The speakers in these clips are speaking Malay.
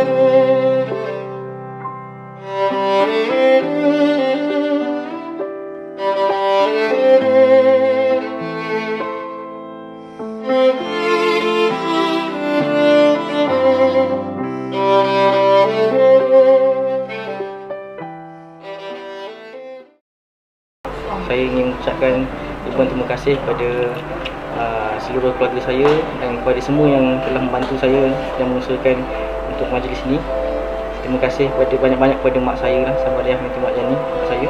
Saya ingin mengucapkan ribuan terima kasih kepada seluruh keluarga saya dan kepada semua yang telah membantu saya dan mengusulkan untuk majlis ini. Terima kasih kepada banyak-banyak kepada mak saya lah, sahabat yang mak Jani, mak saya.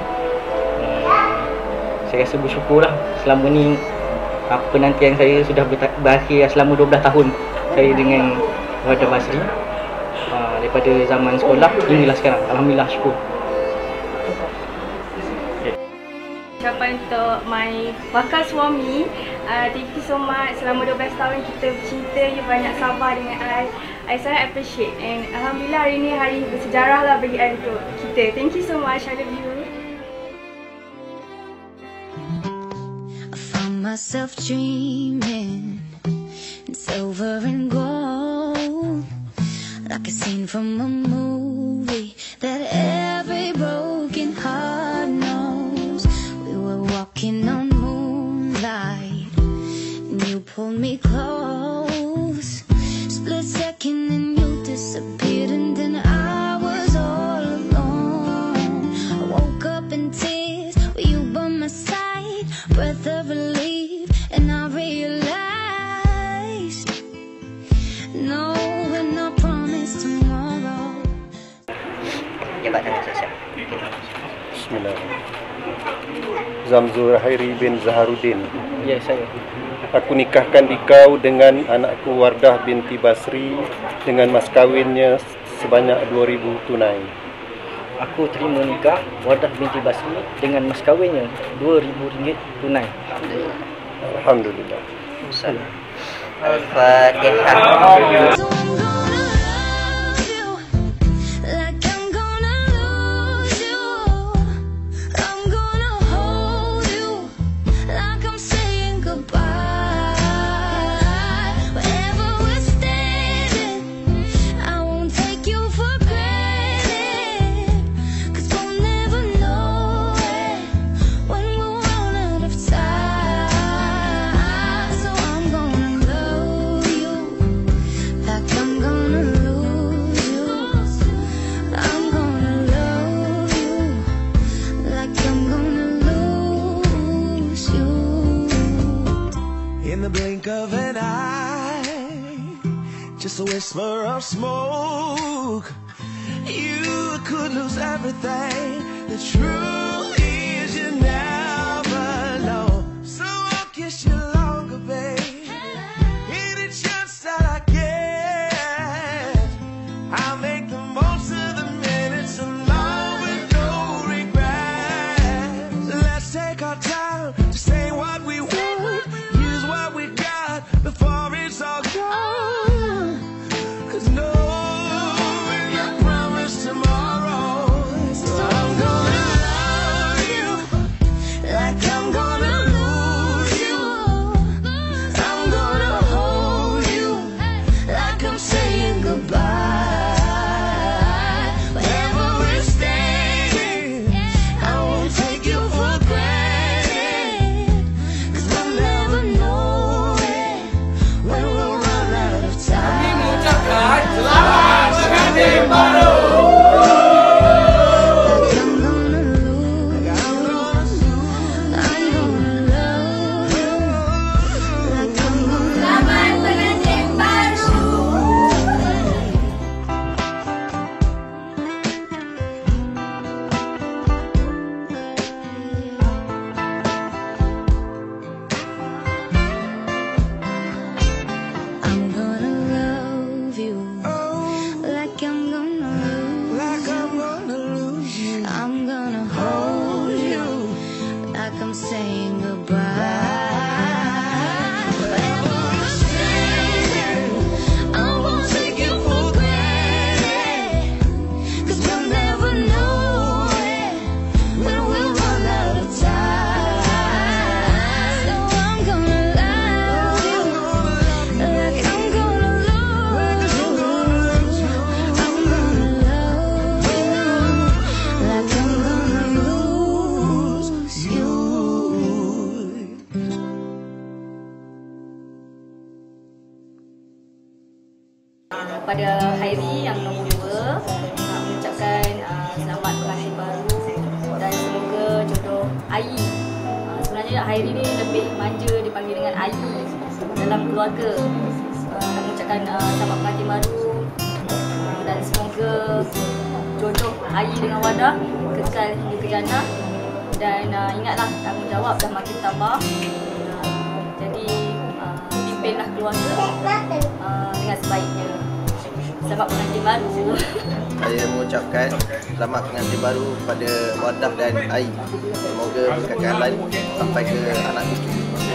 Saya rasa bersyukurlah selama ni penantian saya sudah berakhir selama 12 tahun saya dengan Wardah Basri. Daripada zaman sekolah hinggalah sekarang. Alhamdulillah, syukur. Ucapan untuk my bakal suami, thank you so much. Selama 12 tahun kita bercinta, you banyak sabar dengan I sangat appreciate, and Alhamdulillah hari ni hari bersejarah lah bagi I untuk kita. Thank you so much, I love you. I found myself dreaming in silver and gold, like a scene from a movie that every broken heart knows. We were walking on moonlight and you pulled me close. Split second and you disappeared, and then I was all alone. I woke up in tears with you by my side, breath of relief, and I realized no, we're not promised tomorrow. Jabatan sosial. Bismillahirrahmanirrahim. Zamzur Hairi bin Zaharuddin. Ya, saya. Aku nikahkan dikau dengan anakku Wardah binti Basri dengan mas kawinnya sebanyak 2,000 tunai. Aku terima nikah Wardah binti Basri dengan mas kawinnya RM2,000 tunai. Alhamdulillah. So I'm Al-Fatihah. gonna love you like I'm gonna lose you. I'm gonna hold you like I'm saying goodbye. Wherever we're standing, I won't take you for granted, 'cause we'll never know it when we'll run out of time. So I'm gonna love you like I'm gonna lose you. I'm gonna love you like I'm gonna lose you. In the blink of an eye, just a whisper of smoke, you could lose everything. The truth is you never know. So I'll kiss you longer, babe. Any chance that I get, I'll make the most of the minutes alone with no regrets. Let's take our time to say what we want, use what we got before it's all gone. 'Cause no, we're not promised tomorrow. So I'm gonna love Pada Hairi yang nombor 2, mengucapkan selamat pengantin baru dan semoga jodoh Ai. Sebenarnya Hairi ni lebih manja dipanggil dengan Ai dalam keluarga. Mengucapkan selamat pengantin baru dan semoga jodoh Ai dengan Wardah kekal hingga ke jannah. Dan ingatlah, tanggungjawab dah makin tambah. Jadi pimpinlah keluarga dengan sebaiknya. Selamat pengantin baru. Saya mengucapkan selamat pengantin baru kepada Wardah dan Ai. Semoga berkekalan sampai ke anak cucu.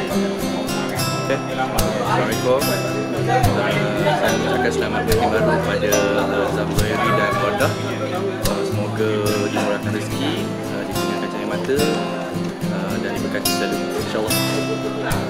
Assalamualaikum. Saya mengucapkan selamat pengantin baru kepada Hairi dan Wardah. Semoga dimurahkan rezeki, dikurniakan cahaya mata dan diberkati selalu, insya-Allah.